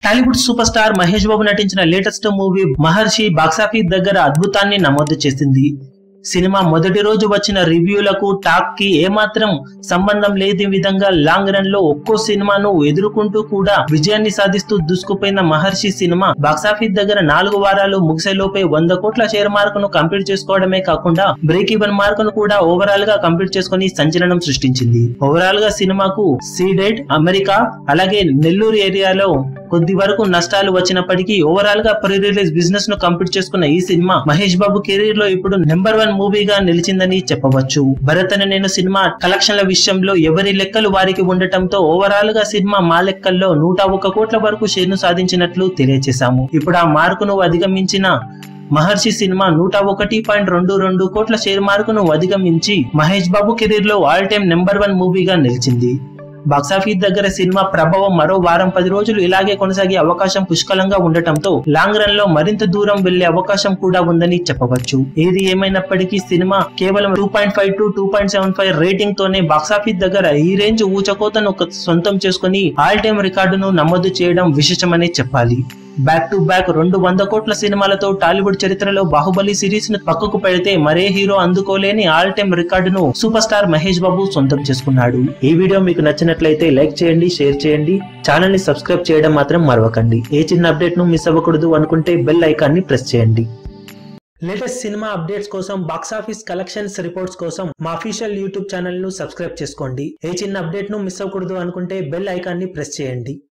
Tollywood super star Mahesh Babu నటించిన latest movie మహర్షి box office దగ్గర అద్భుతాన్ని నమోదు చేసింది. సినిమా మొదటి రోజు వచ్చిన రివ్యూలకు టాక్ కి ఏమాత్రం సంబంధం లేని విధంగా లాంగ్ రన్ లో ఒక్కో సినిమాను ఎదుర్కొంటూ కూడా విజయాన్ని సాధిస్తూ దూసుకుపోయిన మహర్షి సినిమా బాక్సాఫీస్ దగ్గర 4 వారాలు ముగిసేలోపే 100 కోట్ల షేర్ మార్కును కంప్లీట్ చేసుకోవడమే కాకుండా బ్రేక్ ఈవెన్ మార్కును కూడా ఓవరాల్ గా కంప్లీట్ చేసుకుని సంచలనం సృష్టించింది. ఓవరాల్ గా సినిమాకు సీడెడ్, అమెరికా అలాగే నెల్లూరు ఏరియాలో కొద్ది వరకు నష్టాలు వచ్చినప్పటికీ ఓవరాల్ గా ప్రీ రిలీజ్ బిజినెస్ ను కంప్లీట్ చేసుకున్న ఈ సినిమా మహేష్ బాబు కెరీర్ లో ఇప్పుడు నెంబర్ 1 మూవీగా నిలిచిందని చెప్పవచ్చు. భరత్ అనే నేను సినిమా కలెక్షన్ల విషయంలో ఎవరి లెక్కలు వారికి ఉండటంతో ఓవరాల్ గా సినిమా మా లెక్కల్లో 101 కోట్ల వరకు షేర్ ను సాధించినట్లు తెలియజేశాము. ఇప్పుడు ఆ మార్కును అధిగమించిన మహర్షి సినిమా 101.22 కోట్ల షేర్ మార్కును అధిగమించి మహేష్ బాబు కెరీర్ లో ఆల్ టైమ్ నెంబర్ 1 మూవీగా నిలిచింది. బాక్సాఫీస్ దగ్గర సినిమా ప్రభావం మరో వారం 10 రోజులు ఇలాగే కొనసాగే అవకాశం పుష్కలంగా ఉండటంతో లాంగ్ రన్ లో మరింత దూరం వెళ్లే అవకాశం కూడా ఉందని చెప్పవచ్చు. ఏది ఏమైనప్పటికీ సినిమా కేవలం 2.5 to 2.75 రేటింగ్ తోనే బాక్సాఫీస్ దగ్గర ఈ రేంజ్ ఊచకోతను సొంతం చేసుకుని ఆల్ టైమ్ రికార్డును నమోదు చేయడం విశేషమనే చెప్పాలి. బ్యాక్ టు బ్యాక్ 200 కోట్ల సినిమాలతో టాలీవుడ్ చరిత్రలో బాహుబలి సిరీస్ ను పక్కకు పెడితే మరే హీరో అందుకోలేని ఆల్ టైమ్ రికార్డును సూపర్ స్టార్ మహేష్ బాబు సొంతం చేసుకున్నాడు. ఈ వీడియో మీకు నచ్చినట్లయితే లైక్ చేయండి, షేర్ చేయండి, ఛానల్ ని సబ్స్క్రైబ్ చేయడం మాత్రం మరవకండి. ఏ చిన్న అప్డేట్ ను మిస్ అవ్వకూడదు అనుకుంటే బెల్ ఐకాన్ ని ప్రెస్ చేయండి. లేటెస్ట్ సినిమా అప్డేట్స్ కోసం, బాక్సాఫీస్ కలెక్షన్స్ రిపోర్ట్స్ కోసం మా అఫీషియల్ యూట్యూబ్ ఛానల్ ను సబ్స్క్రైబ్ చేసుకోండి. ఏ చిన్న అప్డేట్ ను మిస్ అవ్వకూడదు అనుకుంటే బెల్ ఐకాన్ ని ప్రెస్ చేయండి.